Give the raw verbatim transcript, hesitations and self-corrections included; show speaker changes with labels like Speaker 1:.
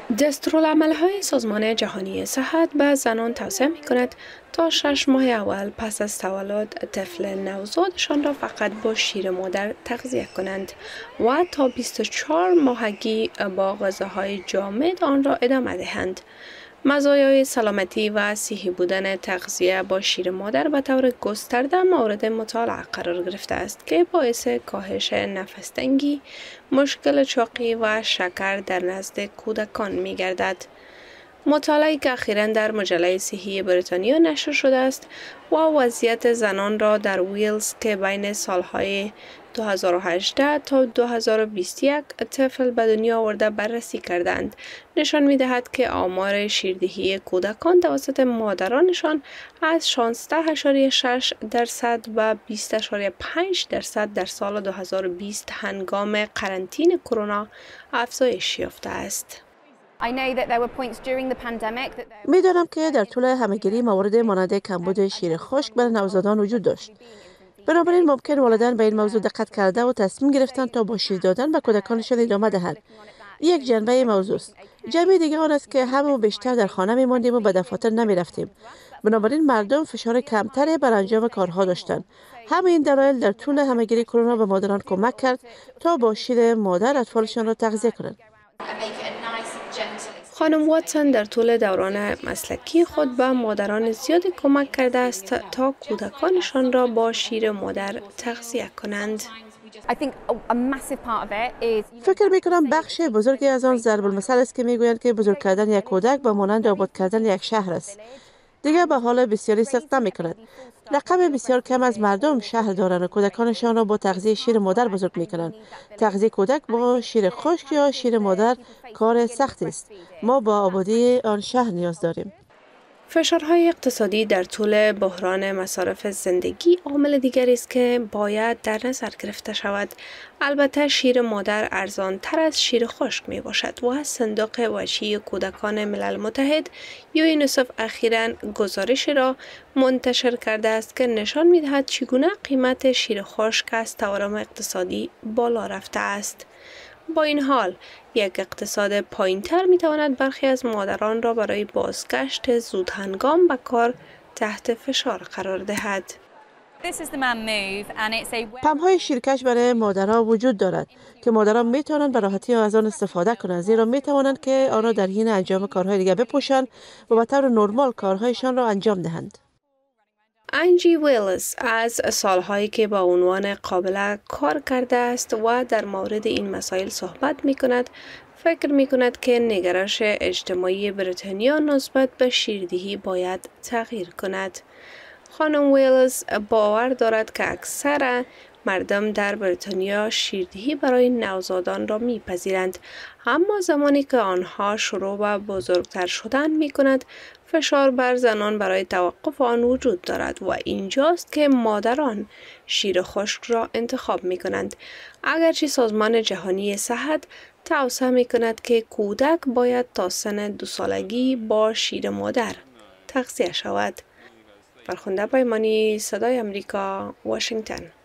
Speaker 1: دستورالعمل‌های سازمان جهانی صحت به زنان توصیه می‌کند تا شش ماه اول پس از تولد طفل نوزادشان را فقط با شیر مادر تغذیه کنند و تا بیست و چهار ماهگی با غذاهای جامد آن را ادامه دهند. مزایای سلامتی و صحی بودن تغذیه با شیر مادر به طور گسترده مورد مطالعه قرار گرفته است که باعث کاهش نفس تنگی، مشکل چاقی و شکر در نزد کودکان می گردد. مطالعه‌ای که اخیراً در مجله صحی بریتانیا نشر شده است و وضعیت زنان را در ویلز که بین سالهای دو هزار و هجده تا دو هزار و بیست و یک طفل به دنیا آورده بررسی کردند، نشان می‌دهد که آمار شیردهی کودکان توسط مادرانشان از شانزده اشاره شش درصد و بیست اشاره پنج درصد در سال دو هزار و بیست هنگام قرنطینه کرونا افزایش یافته است.
Speaker 2: می‌دانم که در طول همه‌گیری موارد مانند کمبود شیر خشک برای نوزادان وجود داشت. بنابراین ممکن والدین به این موضوع دقت کرده و تصمیم گرفتند تا با شیر دادن به کودکانشان ادامه دهند. یک جنبه موضوع است. جنبه دیگر آن است که همه بیشتر در خانه می‌ماندیم و به دفاتر نمی‌رفتیم. بنابراین مردم فشار کمتری بر انجام کارها داشتند. همه این دلایل در طول همه‌گیری کرونا به مادران کمک کرد تا با شیر مادر اطفالشان را تغذیه کنند.
Speaker 1: خانم واتسون در طول دوران مسلکی خود به مادران زیادی کمک کرده است تا کودکانشان را با شیر مادر تغذیه کنند.
Speaker 2: فکر می کنم بخش بزرگی از آن ضرب المثل است که می گویند که بزرگ کردن یک کودک با مانند آباد کردن یک شهر است. دیگر به حال بسیاری صدق نمی کند. رقم بسیار کم از مردم شهر دارند و کودکانشان را با تغذیه شیر مادر بزرگ می کنند. تغذیه کودک با شیر خشک یا شیر مادر کار سختی است. ما با آبادی آن شهر نیاز داریم.
Speaker 1: فشارهای اقتصادی در طول بحران مصارف زندگی عامل دیگری است که باید در نظر گرفته شود. البته شیر مادر ارزان تر از شیر خشک می باشد و صندوق وحشی کودکان ملل متحد یونیسف اخیراً گزارشی را منتشر کرده است که نشان می دهد چگونه قیمت شیر خشک از تورم اقتصادی بالا رفته است. با این حال، یک اقتصاد پایین‌تر می‌تواند برخی از مادران را برای بازگشت زود هنگام به کار تحت فشار قرار دهد.
Speaker 2: پمپ‌های شیرکش برای مادرها وجود دارد که مادران می‌توانند به راحتی از آن استفاده کنند، زیرا می‌توانند که آن را در حین انجام کارهای دیگر بپوشند و به طور نرمال کارهایشان را انجام دهند.
Speaker 1: انجی ویلز از سالهایی که با عنوان قابله کار کرده است و در مورد این مسائل صحبت می کند، فکر می کند که نگرش اجتماعی بریتانیا نسبت به شیردهی باید تغییر کند. خانم ویلز باور دارد که اکثر مردم در بریتانیا شیردهی برای نوزادان را میپذیرند، اما زمانی که آنها شروع به بزرگتر شدن می کند، فشار بر زنان برای توقف آن وجود دارد و اینجاست که مادران شیر خشک را انتخاب می کنند. اگرچه سازمان جهانی صحت توصیه می کند که کودک باید تا سن دو سالگی با شیر مادر تغذیه شود. فرخنده پیمانی، صدای امریکا، واشنگتن.